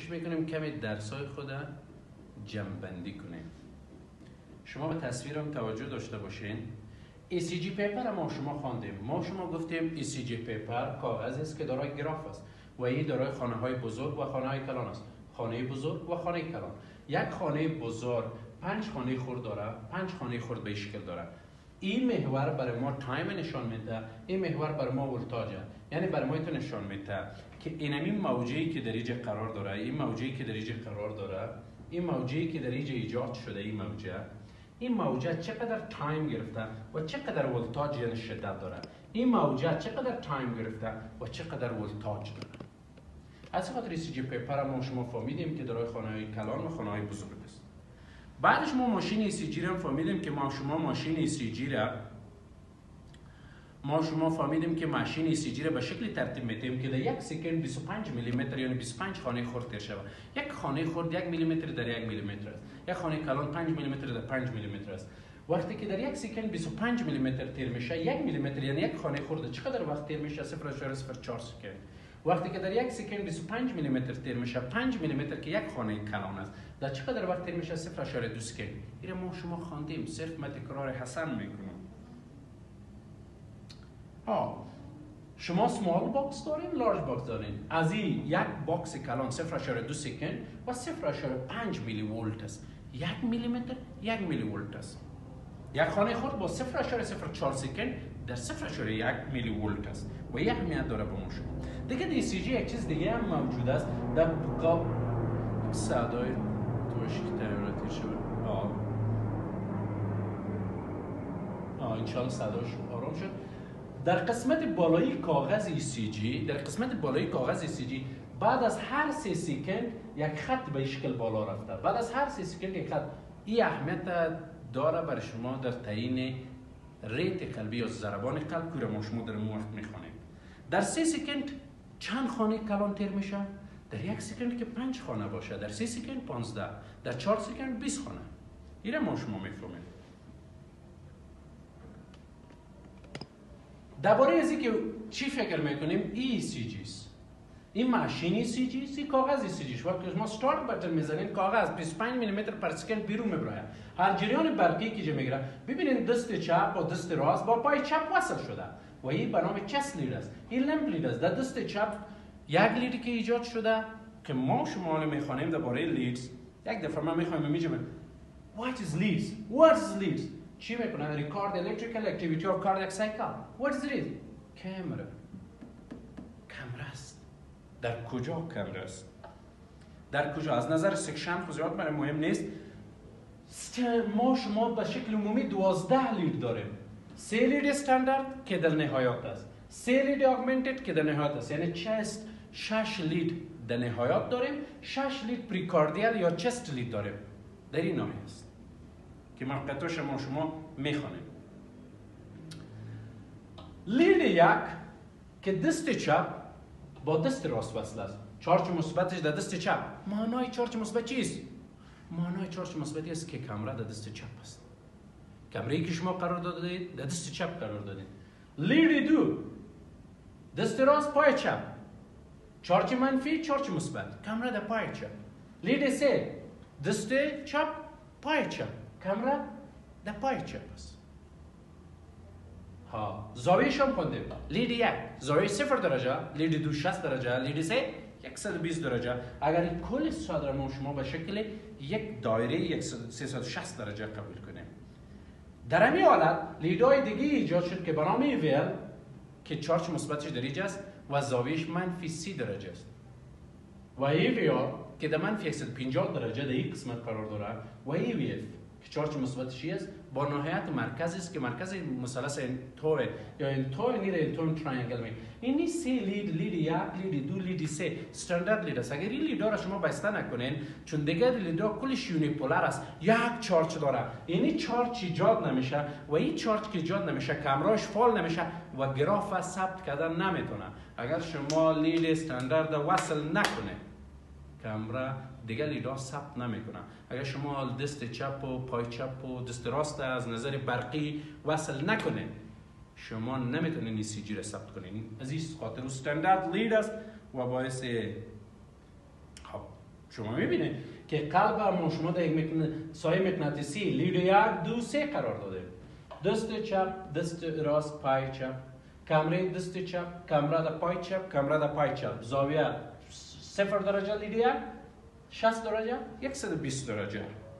کوشش میکنیم کمی درسای خود جمع‌بندی کنیم. شما به تصویرم توجه داشته باشین. ECG پیپر ما شما خواندیم. ما شما گفتیم ECG پیپر کاغذی است که دارای گراف است و این دارای خانه های بزرگ و خانه های کلان است. خانه بزرگ و خانه کلان. یک خانه بزرگ 5 خانه خرد داره، 5 خانه خرد به شکل داره. این محور برای ما تایم نشان میده، این محور برای ما ولتاژه. یعنی برای ما اینو نشان میده که این موجی که در اینجا قرار داره، این موجی که در اینجا قرار داره، این موجی که در اینجا ایجاد شده، این موجه چقدر تایم گرفته و چقدر ولتاژ یعنی شدت داره. این موجه چقدر تایم گرفته و چقدر ولتاژ داره. از خاطر ECG پیپر ما شما فهمیدیم که دارای خانه‌های کلان و خانه‌های بزرگ است. بعدش ما ماشین ECG را فهمیدیم که ماشین ECG را به شکلی ترتیب میدیم که در یک سکند 25 میلیمتر یعنی 25 خانه خرد تیر شود. یک خانه خرد 1 میلیمتر در 1 میلیمتر است. یک خانه کلان 5 میلیمتر در 5 میلیمتر است. وقتی که در یک سکند 25 میلیمتر تیر میشه، 1 میلیمتر یعنی یک خانه خرد چقدر وقت تیر میشه؟ 0.04 سکند. وقتی که در یک سکند 25 میلیمتر تیر میشه، 5 میلیمتر که یک خانه کلان است، در چقدر وقت تیر میشه؟ 0.2 سکند. این ما شما خواندیم، صرف ما تکرار حسن میکنیم. شما سمال باکس دارین، لارج باکس دارین. از این یک باکس کلان 0.2 سکند و 0.5 میلی ولت است. 1 میلیمتر 1 میلی ولت است. یک خانه خرد با 0.04 سکند در 0.1 میلی ولت است و یک اهمیت داره به ما شما. دیگه دی ECG یک چیز دیگه هم موجود است در صدای توش که تغییراتی شد. انشالله صداش آرام شد. در قسمت بالایی کاغذ ECG بعد از هر 3 سکند یک خط به شکل بالا رفته. بعد از هر 3 سکند یک خط. این اهمیت داره برای شما در تعیین ریت قلبی یا ضربان قلب که ما شما در اون وقت میخوانیم. در 3 سکند چند خانه کلان تیر میشه؟ در 1 سکند که 5 خانه باشه، در 3 سکند 15، در 4 سکند 20 خانه. اینه ما شما میفهمیم. درباره از اینکه چی فکر میکنیم ECG است. این ماشین ECG است، این کاغذ ECG است. وقتی ما استارت بتن میزنیم کاغذ 25 میلیمتر پر سکند بیرون میبره. هر جریان برقی که میگیره ببینید دست چپ با دست راست با پای چپ وصل شده و این به نام چست لید است. این لمپ لید است. در دست چپ یک لیدی که ایجاد شده که ما شما میخوانیم درباره لیدز. یک دفعه ما میخوایم میگیم what is leads چی میکنه؟ ریکارد الکتریکال اکتیویتی اور کاردیاک سایکل. what is it? کامرا است. در کجا کامرا است؟ در کجا؟ از نظر سکشن خصوصیات برای مهم نیست. ما شما به شکل عمومی 12 لید داریم. 3 لید استاندارد که در نهایت است، 3 لید آگمنتد که در نهایت است، یعنی چست 6 لید در نهایت داریم، 6 لید پریکاردیال یا چست لید داریم. در این ناحیه است که موقعیتش ما شما میخوانیم. لید یک که دست چپ با دست راست وصل است. چارج مثبتش در دست چپ. معنای چارج مثبت چیست؟ معنای چارج مثبتی است که کامرا در دست چپ است. کامرایی که شما قرار دادید در دست چپ قرار دادید. لید دو دست راست پای چپ. چارج منفی چارج مثبت. کامرا در پای چپ. لید سه دست چپ پای چپ. کامرا در پای چپ است. زاویه‌ش هم خوندیم. لید یک زاویه 0 درجه، لید دو 60 درجه، لید سه 120 درجه. اگر این کل صدر ما شما به شکل یک دایره 360 درجه قبول کنیم. در همین حالت لیدهای دیگه ایجاد شد که به نام ویل که چارج مثبتش در اینجا است و زاویه‌اش منفی 30 درجه است. و ای وی که در منفی 150 درجه در این قسمت قرار داره و ای وی اف که چارج مثبتش است با نهایت مرکز است که مرکز مثلث تو یا این تو این تریانگل می. این سه لید یک لید دو لید سه استاندارد لید است. اگر این لید را شما بسته نکنین چون دیگر لیدها کلش یونیپولار است، یک چارج داره، یعنی چارج ایجاد نمیشه و این چارج که ایجاد نمیشه کامراش فال نمیشه و گراف ثبت کردن نمیتونه. اگر شما لید استاندارد وصل نکنه کامرا دیگه لیدها ثبت نمیکنه. اگر شما دست چپ و پای چپ و دست راست از نظر برقی وصل نکنه شما نمیتونین ECG را ثبت کنین. از این خاطر استاندارد لید است و باعث شما میبینید که قلب ما شما در یک سایه مغناطیسی لید 1 2 3 قرار داده. دست چپ، دست راست، پای چپ، کمره دست چپ، کمره در پای چپ، کمره در پای چپ. زاویه 0 درجه لید 1، 60 درجه، 120 درجه.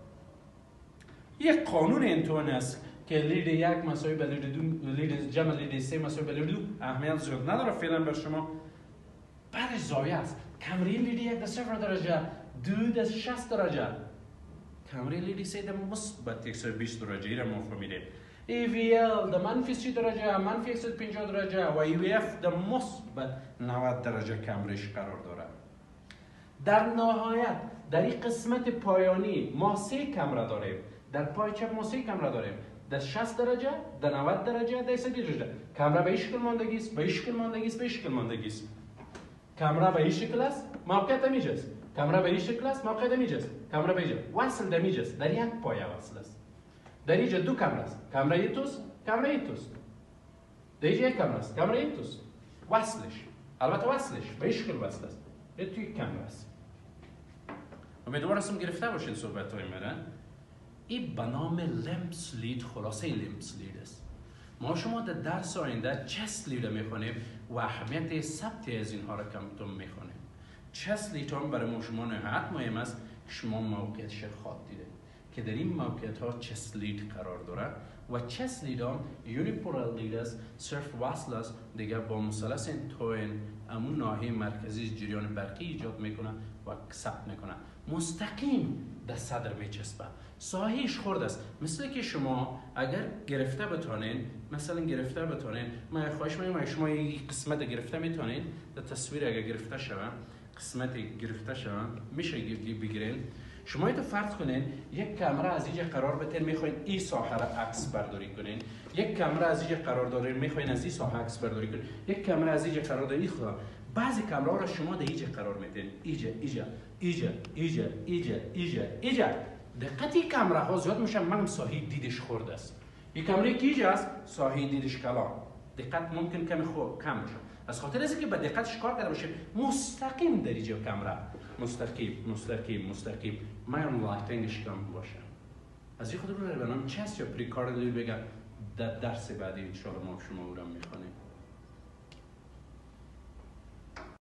یک قانون اینطور است که لید 1 مساوی به لید 2، لید جمع لید 3 مساوی به لید 2. اهمیت زیاد نداره فعلا بر شما. بعد زاویه است. کمره لید 1 در 0 درجه، 2 در 60 درجه. کمره لید 3 در مثبت 120 درجه. این را ما فهمیدیم. EVL در منفی 30 درجه، منفی 150 درجه و EVF در مثبت 90 درجه کمرش قرار دارد. در نهایت در این قسمت پایانی ما 3 کمره داریم. در پای چپ ما 3 کمره داریم. در 60 درجه، در 90 درجه، در 120 درجه. کمره به این شکل ماندگی است، به این شکل ماندگی است، به این شکل ماندگی است. کمره به این شکل است، موقعیت همیشه است. کمره به این شکل است، موقعیت همیشه است. کمره به اینجا، وصل در همیشه است. در یک پایه وصل است. در اینجا 2 کمره است. کمره این توست، کمره این توست. در اینجا 1 کمره است، کمره این توست. وصلش، البته وصلش به این شکل وصل است. این توی کمره است. امیدوار هستم گرفته باشین صحبت های من. این به نام لیمپس لید، خلاصه لیمپس لید است. ما شما در درس آینده چست لید میخونیم و اهمیت ثبت از اینها را کمتون میخونیم. چست لید هم برای ما شما نهایت مهم است که شما موقعیتش خواهد دیده که در این موقعیت ها چست لید قرار داره و چست لید هم یونیپولار لید است، صرف وصل است دیگه با مثلث توین امون ناحیه مرکزی جریان برقی ایجاد میکنه و ثبت میکنه. مستقیم در صدر میچسبه. ساحهش خرد است. مثل که شما اگر گرفته بتونین، مثلا گرفته بتونین، من خواهش میکنم شما یک قسمت گرفته میتونین در تصویر اگر گرفته شوه، قسمت گرفته شوه میشه بگیرین. شما اینو فرض کنین یک کامera از اینجا قرار بتین میخواین این ساحه را عکس برداری کنین. یک کامera از اینجا قرار دارین میخواین از این ساحه عکس برداری کنین. یک کامera از اینجا قرار دارین خدا. بعضی کامera را شما در اینجا قرار میدین. اینجا. دقت این کامera ها زیاد میشه منم ساحه دیدش خورد است. این کامera که اینجا است ساحه دیدش کلان. دقت ممکن کمی کم بشه. از خاطر اینکه که به دقتش کار کرده باشه مستقیم در اینجا کامera مستقیم من لایتینگش کم باشه. از این خاطر رو به نام چست یا پریکاردیال بگم در درس بعدی ان شاء الله ما شما رو میخوانیم.